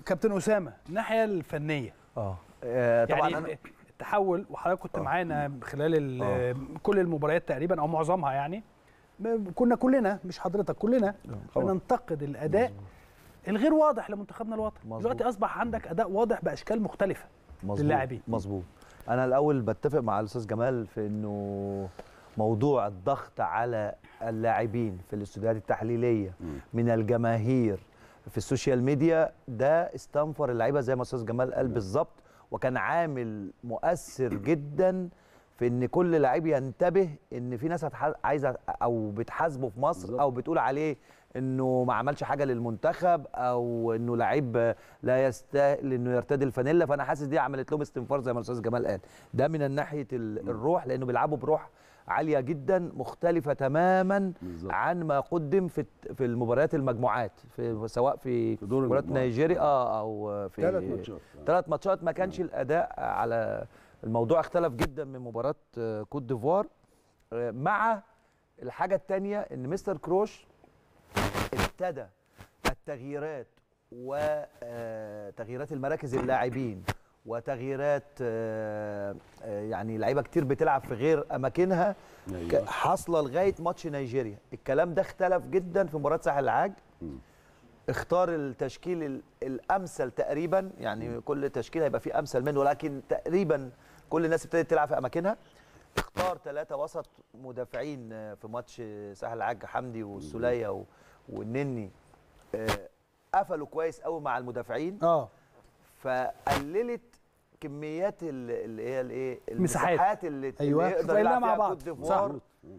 كابتن اسامه الناحيه الفنيه طبعا يعني التحول، وحضرتك كنت معانا خلال كل المباريات تقريبا او معظمها يعني، كنا كلنا مش حضرتك كلنا بننتقد الاداء الغير واضح لمنتخبنا الوطني. دلوقتي اصبح عندك اداء واضح باشكال مختلفه للاعبين. مظبوط. انا الاول بتفق مع الاستاذ جمال في انه موضوع الضغط على اللاعبين في الاستوديوهات التحليليه من الجماهير في السوشيال ميديا ده استنفر اللعيبه زي ما الاستاذ جمال قال بالظبط، وكان عامل مؤثر جدا في ان كل لعيب ينتبه ان في ناس عايزه او بتحاسبه في مصر او بتقول عليه انه ما عملش حاجه للمنتخب او انه لعيب لا يستاهل انه يرتدي الفانيلا. فانا حاسس دي عملت لهم استنفار زي ما الاستاذ جمال قال. ده من ناحيه الروح، لانه بيلعبوا بروح عاليه جدا مختلفه تماما عن ما قدم في المباريات المجموعات، سواء في مباراه نيجيريا او في 3 ماتشات ما كانش الاداء على الموضوع اختلف جدا من مباراه كوت ديفوار. مع الحاجه الثانيه ان مستر كروش ابتدى التغييرات وتغييرات المراكز اللاعبين وتغييرات يعني لعيبه كتير بتلعب في غير اماكنها حاصله لغايه ماتش نيجيريا. الكلام ده اختلف جدا في مباراه ساحل العاج. اختار التشكيل الامثل تقريبا، يعني كل تشكيل هيبقى فيه امثل منه، ولكن تقريبا كل الناس ابتدت تلعب في اماكنها. اختار 3 وسط مدافعين في ماتش ساحل العاج، حمدي والسوليه والنني، قفلوا كويس قوي مع المدافعين. فقللت كميات اللي هي الايه المساحات اللي يقدر يلعب فيها كوت ديفوار.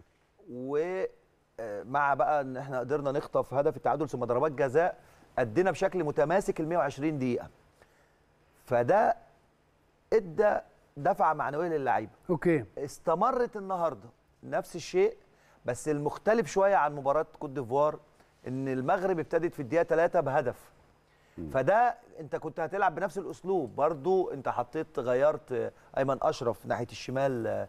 ومع بقى ان احنا قدرنا نخطف هدف التعادل ثم ضربات جزاء، ادينا بشكل متماسك ال 120 دقيقه. فده ادى دفعه معنويه للعيبه. استمرت النهارده نفس الشيء، بس المختلف شويه عن مباراه كوت ديفوار ان المغرب ابتدت في الدقيقه 3 بهدف. فده انت كنت هتلعب بنفس الاسلوب برضو. انت حطيت غيرت ايمن اشرف ناحيه الشمال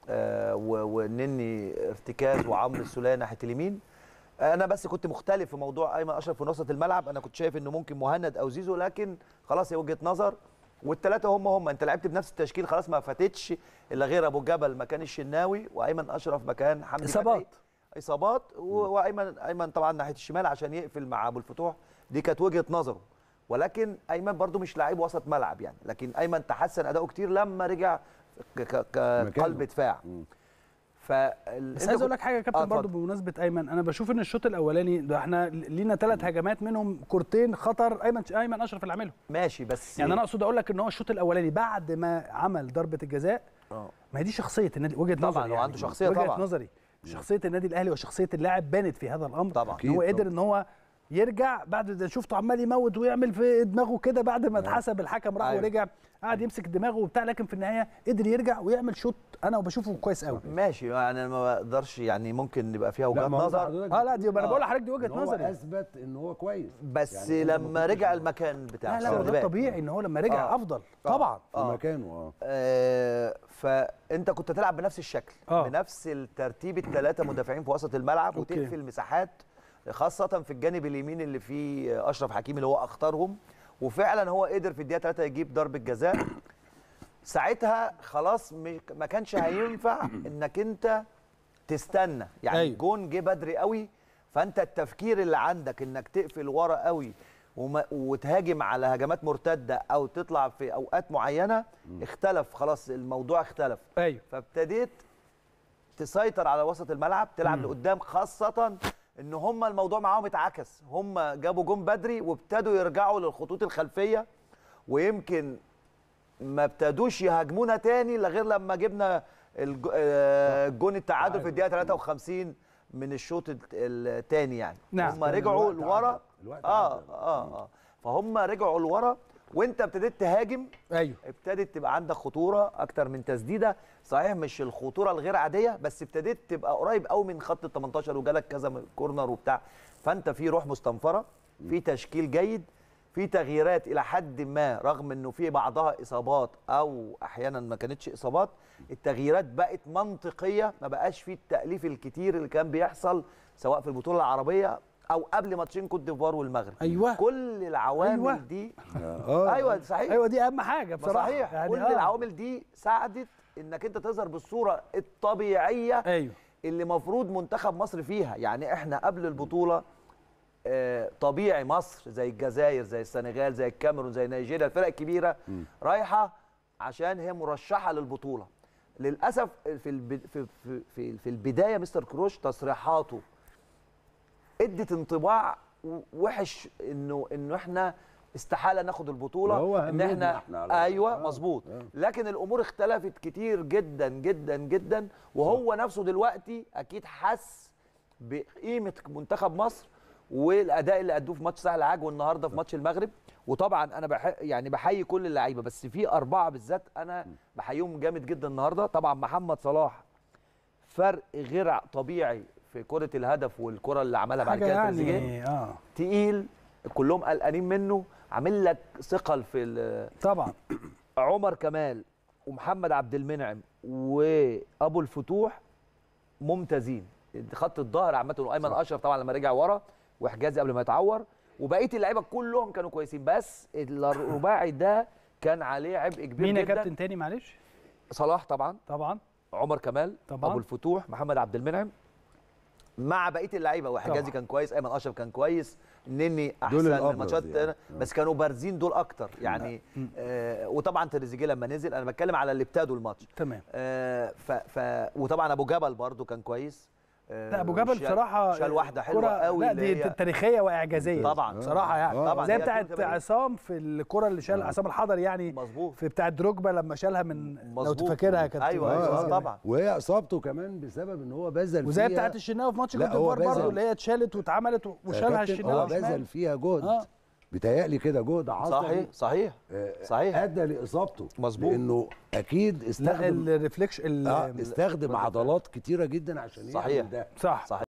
والنني ارتكاز وعمرو السوليه ناحيه اليمين. انا بس كنت مختلف في موضوع ايمن اشرف في وسط الملعب. انا كنت شايف انه ممكن مهند او زيزو، لكن خلاص هي وجهه نظر. والثلاثه هم انت لعبت بنفس التشكيل، خلاص ما فاتتش الا غير ابو جبل مكان الشناوي وايمن اشرف مكان حمدي. اصابات وايمن طبعا ناحيه الشمال عشان يقفل مع ابو الفتوح. دي كانت وجهه نظره. ولكن ايمن برضو مش لاعب وسط ملعب يعني، لكن ايمن تحسن اداؤه كتير لما رجع كقلب دفاع. بس عايز اقول لك حاجه يا كابتن برضو بمناسبه ايمن. انا بشوف ان الشوط الاولاني ده احنا لينا 3 هجمات منهم كورتين خطر ايمن اشرف اللي عاملهم. ماشي، بس يعني انا اقصد اقول لك ان هو الشوط الاولاني بعد ما عمل ضربه الجزاء ما هي دي شخصيه النادي، وجهه نظري طبعا. يعني. عنده شخصيه طبعا، وجهه نظري شخصيه النادي الاهلي وشخصيه اللاعب بانت في هذا الامر طبعا. ان هو قدر ان هو يرجع بعد ده. شفته عمال يموت ويعمل في دماغه كده بعد ما اتحسب الحكم راح ورجع قعد يمسك دماغه وبتاع، لكن في النهايه قدر يرجع ويعمل شوط انا بشوفه كويس قوي. ماشي، يعني انا ما بقدرش يعني ممكن يبقى فيها وجهات نظر. لا دي انا بقول لحضرتك دي وجهه نظري. هو اثبت ان هو كويس، بس يعني لما رجع المكان بتاعه لا ده طبيعي ان هو لما رجع افضل طبعا في مكانه. فانت كنت تلعب بنفس الشكل بنفس الترتيب، ال3 مدافعين في وسط الملعب وتقفل مساحات، خاصة في الجانب اليمين اللي فيه أشرف حكيمي اللي هو أخطرهم. وفعلا هو قدر في الدقيقة 3 يجيب ضربة جزاء. ساعتها خلاص ما كانش هينفع إنك أنت تستنى، يعني الجون جه بدري قوي. فأنت التفكير اللي عندك إنك تقفل ورا قوي وتهاجم على هجمات مرتدة أو تطلع في أوقات معينة اختلف. خلاص الموضوع اختلف. فابتديت تسيطر على وسط الملعب، تلعب لقدام، خاصة ان هم الموضوع معاهم اتعكس. هم جابوا جون بدري وابتدوا يرجعوا للخطوط الخلفيه، ويمكن ما ابتدوش يهاجمونا تاني غير لما جبنا الجون التعادل في الدقيقه 53 من الشوط الثاني يعني. هم رجعوا لورا. فهم رجعوا لورا وانت ابتديت تهاجم. ابتدت تبقى عندك خطوره اكتر من تسديده. صحيح مش الخطوره الغير عاديه، بس ابتديت تبقى قريب قوي من خط ال 18 وجالك كذا كورنر وبتاع. فانت في روح مستنفره، في تشكيل جيد، في تغييرات الى حد ما، رغم انه في بعضها اصابات او احيانا ما كانتش اصابات. التغييرات بقت منطقيه، ما بقاش في التاليف الكتير اللي كان بيحصل سواء في البطوله العربيه او قبل ماتشين كوت ديفوار والمغرب. ايوه كل العوامل دي ايوه صحيح، ايوه دي اهم حاجه بصراحه. صحيح يعني كل العوامل دي ساعدت انك انت تظهر بالصوره الطبيعيه ايوه اللي مفروض منتخب مصر فيها. يعني احنا قبل البطوله طبيعي مصر زي الجزائر زي السنغال زي الكاميرون زي نيجيريا الفرق الكبيره رايحه عشان هي مرشحه للبطوله. للاسف في البدايه مستر كروش تصريحاته ادت انطباع وحش انه احنا استحاله ناخد البطوله، ان احنا ايوه مظبوط. لكن الامور اختلفت كتير جدا جدا جدا، وهو نفسه دلوقتي اكيد حس بقيمه منتخب مصر والاداء اللي ادوه في ماتش سهل العاج والنهارده في ماتش المغرب. وطبعا انا بحيي كل اللعيبه، بس في 4 بالذات انا بحييهم جامد جدا النهارده. طبعا محمد صلاح فرق غير طبيعي في كره الهدف والكره اللي عملها بعد كده يعني تقيل، كلهم قلقانين منه، عامل لك ثقل في طبعا. عمر كمال ومحمد عبد المنعم وابو الفتوح ممتازين. خط الظهر عامه وايمن اشرف طبعا لما رجع ورا، وحجازي قبل ما يتعور، وبقيه اللعيبه كلهم كانوا كويسين، بس الرباعي ده كان عليه عبء كبير مين جدا. يا كابتن تاني معلش؟ صلاح طبعا، عمر كمال طبعا، ابو الفتوح، محمد عبد المنعم مع بقيه اللعيبه، وحجازي كان كويس، ايمن اشرف كان كويس، نني احسن ماتشات يعني. بس كانوا بارزين دول اكتر يعني. وطبعا تريزيجيه لما نزل، انا بتكلم على اللي ابتدوا الماتش تمام. وطبعا ابو جبل برده كان كويس. لا ابو جبل بصراحه شال واحده حلوه قوي. لا دي تاريخيه واعجازيه طبعا بصراحه يعني. طبعا زي بتاعه عصام في الكره اللي شال عصام الحضري يعني. مظبوط. في بتاعه دروجبا لما شالها من مظبوط. لو تفكرها كانت ايوه طبعا. وهي اصابته كمان بسبب ان هو بذل فيها، وزي بتاعه الشناوي في ماتش كوت ديفوار برضه اللي هي اتشالت واتعملت وشالها الشناوي. هو بذل فيها جهد بيتهيألي كده جهد عصبي. صحيح ادى لاصابته. مظبوط. لانه اكيد استخدم الريفلكش استخدم عضلات كتيره جدا عشان يعمل ده. صح.